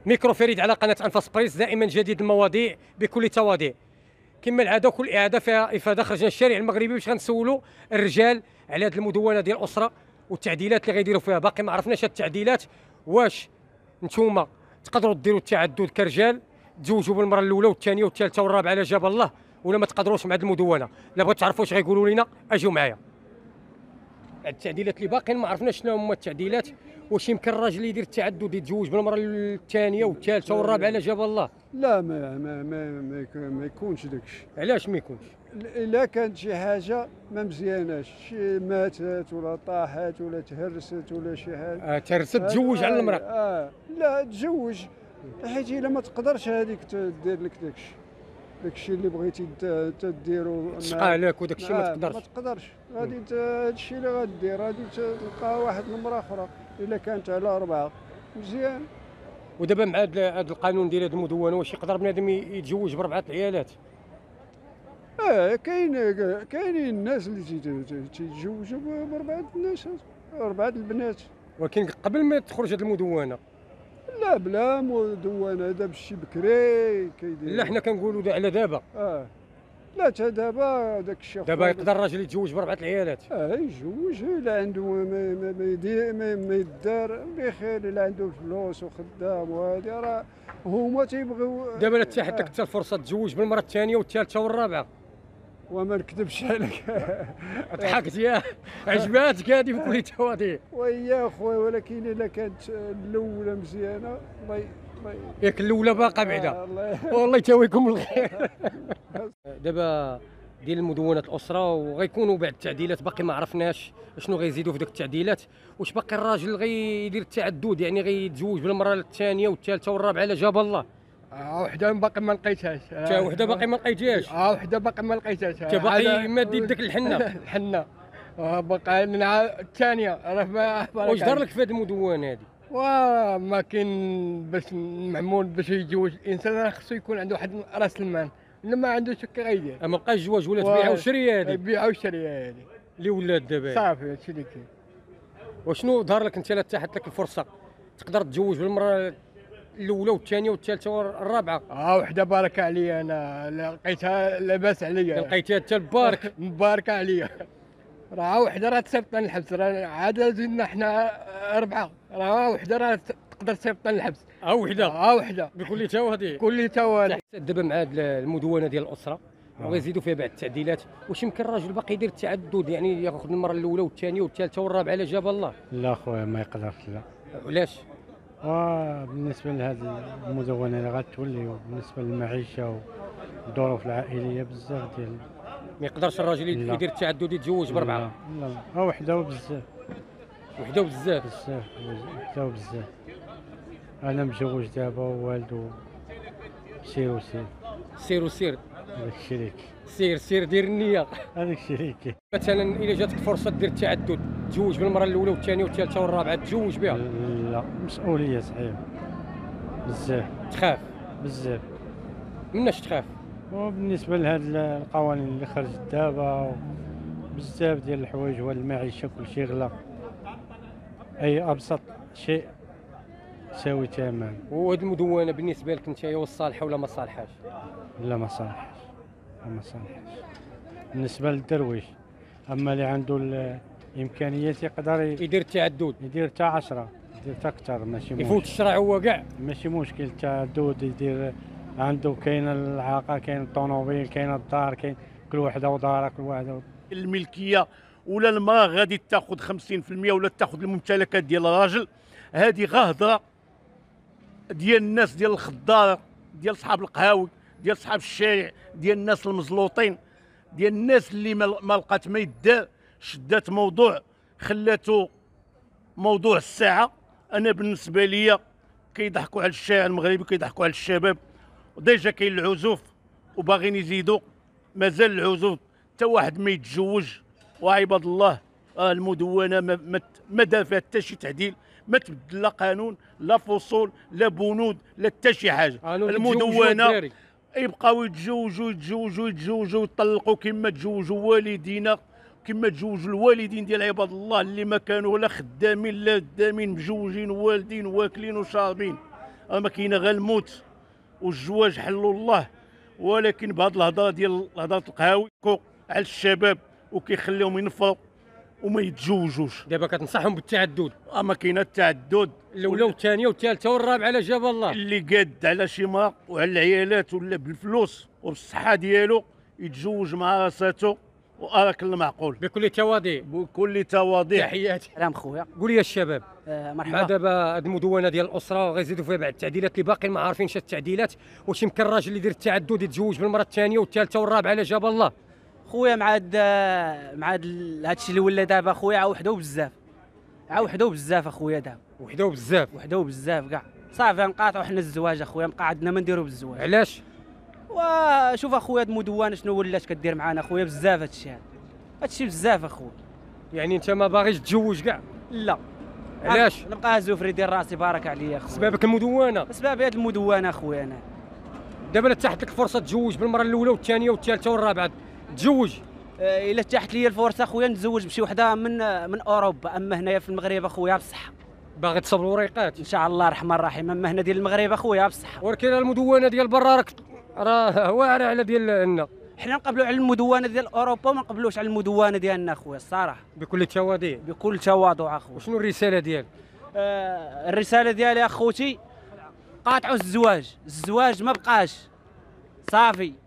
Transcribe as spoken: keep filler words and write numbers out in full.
ميكرو فريد على قناة أنفاس بريس، دائما جديد المواضيع بكل تواضيع. كما العاده كل اعاده فيها افاده. خرجنا الشارع المغربي باش غنسولوا الرجال على هذه المدونه ديال الاسره والتعديلات اللي غيديروا فيها. باقي ما عرفناش هاد التعديلات، واش نتوما تقدروا ديروا التعدد كرجال تزوجوا بالمره الاولى والثانيه والثالثه والرابعه على جاب الله، ولا ما تقدروش مع هذه المدونه؟ الا بغيتوا تعرفوا واش غيقولوا لنا اجيو معايا. التعديلات اللي باقيين ما عرفناش شنو هما التعديلات. واش يمكن الراجل يدير التعدد يتزوج بالمره الثانيه والثالثه والرابعه على جاب الله؟ لا ما ما ما ما, يكون- ما يكونش داكشي. علاش ما يكونش؟ الا كانت شي حاجه ما مزياناش، شي ماتت ولا طاحت ولا تهرست ولا شي حاجه، آه ترست تزوج على المراه. آه لا تزوج، حيت الا ما تقدرش هذيك دير لك داكشي داكشي اللي بغيتي ت- تديرو. تشقى لك وداك الشيء ما آه، تقدرش. ما تقدرش غادي ت- هادشي اللي غدير غادي تلقى واحد المراه اخرى الا كانت على اربعه مزيان. ودابا مع هذا القانون ديال هذه المدونه، واش يقدر بنادم يتزوج بربعه العيالات؟ اه كاين كاينين الناس اللي تي- تي- تيتزوجوا باربعه الناس، اربعه البنات. ولكن قبل ما تخرج هذه المدونه. لا بلا مدونه، دابا شي بكري كيدير. لا حنا كنقولوا على دابا. اه لا تا دابا داك الشيء دابا يقدر الراجل يتزوج بربعه العيالات. اه يتزوج الا عنده ما ما ما يدير ما ما يدار بخير، الا عنده فلوس وخدام وهادي راه هما تيبغيو. دابا لا تاحت لك حتى الفرصه تتزوج بالمره الثانيه والثالثه والرابعه. وما نكذبش عليك. ضحكت يا عجباتك هذه بكل تواضيع. ويا خويا، ولكن الا كانت الاولى مزيانه الله ي- الله ي- ياك الاولى باقا بعدا. آه، الله ي- والله يتاويكم الخير. دابا ديال المدونه الاسره وغيكونوا بعد التعديلات باقي ما عرفناش شنو غيزيدوا في ديك التعديلات. واش باقي الراجل غيدير التعدد، يعني غيتزوج بالمره الثانيه والثالثه والرابعه على جاب الله؟ اه وحده باقي ما لقيتهاش. تا وحده باقي ما لقيتيهاش؟ اه وحده باقي ما لقيتهاش. تا باقي ما دير داك الحنه. الحنه آه باقي لنا الثانيه راه ما واش دار لك في هذه المدونه هذه؟ وما كاين باش معمول باش يتزوج الانسان راه خصو يكون عنده واحد راس المال، الا ما عندوش هكا غيدير. ما بقاش الزواج ولا تبيع وشري هذه بيع وشري هذه اللي ولات دابا. صافي هادشي اللي كاين. وشنو ظهر لك انت لا تاحت لك الفرصه تقدر تتزوج بالمره الاولى والثانيه والثالثه والرابعه؟ اه وحده بارك عليا، انا لقيتها لاباس عليا، لقيتيها حتى البارك. مباركه عليا. راه وحده راه تصيفطنا للحبس، راه عاد زدنا حنا اربعه، راه وحده راه تقدر تصيفطنا للحبس. ها وحده. ها وحده بكل تواضيع. كل توالي. دابا مع هذه المدونه ديال الاسره وغيزيدوا فيها بعض التعديلات، واش يمكن الراجل باقي يدير التعدد، يعني ياخذ المره الاولى والثانيه والثالثه والرابعه على جاب الله؟ لا خويا ما يقدرش لا. علاش؟ وبالنسبه لهذه المدونه اللي غتولي بالنسبه للمعيشه والظروف العائليه بزاف ديال. ما يقدرش الراجل لا. يدير التعدد يتزوج بربعه؟ لا لا لا وحده وبزاف وحده وبزاف. بزاف وحده وبزاف. انا متزوج دابا ووالدو سير وسير. سير وسير. هذاك الشيء اللي كاين. سير سير دير النيه. هذاك الشيء اللي كاين. مثلا الا جاتك فرصه دير التعدد تزوج بالمره الاولى والثانيه والثالثه والرابعه تزوج بها؟ لا مسؤوليه صحيح بزاف. تخاف؟ بزاف. مناش تخاف؟ وبالنسبه لهاد القوانين اللي خرجت دابا بزاف ديال الحوايج والمعيشه كل شيء غلا، اي ابسط شيء يساوي ثمن. وهاد المدونه بالنسبه لك انت هي صالحه ولا ما صالحاش؟ لا ما صالحش، لا ما صالحش بالنسبه للدرويش. اما اللي عنده الامكانيات يقدر ي- يدير التعدد يدير حتى عشرة، يدير حتى اكثر، ماشي يفوت مشكل. الشرع هو كاع. ماشي مشكل التعدد يدير عنده. كاين العاقه، كاين الطوموبيل، كاين الدار، كاين كل وحده ودارها، كل وحده. الملكيه ولا المراه غادي تاخذ خمسين في المية ولا تاخذ الممتلكات ديال الراجل، هذه غا هضره ديال الناس ديال الخضار، ديال صحاب القهاوي، ديال صحاب الشارع، ديال الناس المزلوطين، ديال الناس اللي ما ما لقات ما يدار، شدات موضوع خلاته موضوع الساعه. انا بالنسبه لي كيضحكوا على الشارع المغربي، كيضحكوا على الشباب، وديجا كاين العزوف وباغيين يزيدوا. مازال العزوف حتى واحد ما يتزوج. وعباد الله آه المدونه ما ما, ما دار فيها حتى شي تعديل، ما تبدل لا قانون لا فصول لا بنود لا حتى شي حاجه. المدونه يبقاو يتزوجوا يتزوجوا يتزوجوا ويطلقوا كما تزوجوا والدينا، كما تزوجوا الوالدين ديال عباد الله اللي ما كانوا لا خدامين لا دامين، مزوجين والدين واكلين وشاربين. راه ما كاينه غير الموت والزواج حلو الله. ولكن بهاد الهضره ديال هضره القهاوي على الشباب وكيخليهم ينفروا وما يتزوجوش. دابا كتنصحهم بالتعدد، راه ما كاينه التعدد، الاولى والثانيه والثالثه والرابعه على جاب الله. اللي قاد على شي مرا وعلى العيالات ولا بالفلوس وبالصحه ديالو يتزوج مع راساتو واراك المعقول بكل تواضع. بكل تواضع. تحياتي. سلام خويا. قول لي الشباب، آه مع مرحبا. دابا هاد المدونه ديال الاسره غيزيدوا فيها بعض التعديلات اللي باقيين ما عارفينش التعديلات، واش يمكن الراجل اللي يدير التعدد يتزوج بالمره الثانيه والثالثه والرابعه على جاب الله؟ خويا مع هاد مع هاد هادشي اللي ولا دابا خويا عاوحدو بزاف، عاوحدو بزاف اخويا دابا، وحده بزاف. وحدو بزاف كاع. صافي نقاطعوا حنا الزواج اخويا، بقى عندنا ما نديرو بالزواج. علاش؟ وشوف اخويا هاد المدونه شنو ولات كدير معانا اخويا بزاف هادشي هذا، هادشي بزاف اخويا. يعني انت ما باغيش تتزوج كاع؟ لا. علاش؟ نبقى زوفري ديال راسي بارك عليا اخويا. سبابك المدونه. اسباب هاد المدونه اخويا انا. دابا لا تحت لك فرصه تتزوج بالمره الاولى والثانيه والثالثه والرابعه، تزوج. آه، الا تاحت لي الفرصه اخويا نتزوج بشي وحده من من اوروبا، اما هنايا في المغرب اخويا بصحه. باغي تصب الوريقات ان شاء الله الرحمن الرحيم، اما هنا ديال المغرب اخويا بصحه. ولكن المدونه ديال برا راك راه واعره على ديال هنا. حنا نقبلوا على المدونه ديال اوروبا وما نقبلوش على المدونه ديالنا اخويا الصراحه، بكل تواضع. بكل تواضع اخويا. وشنو الرساله ديالك؟ آه الرساله ديالي اخوتي قاطعوا الزواج، الزواج ما بقاش صافي،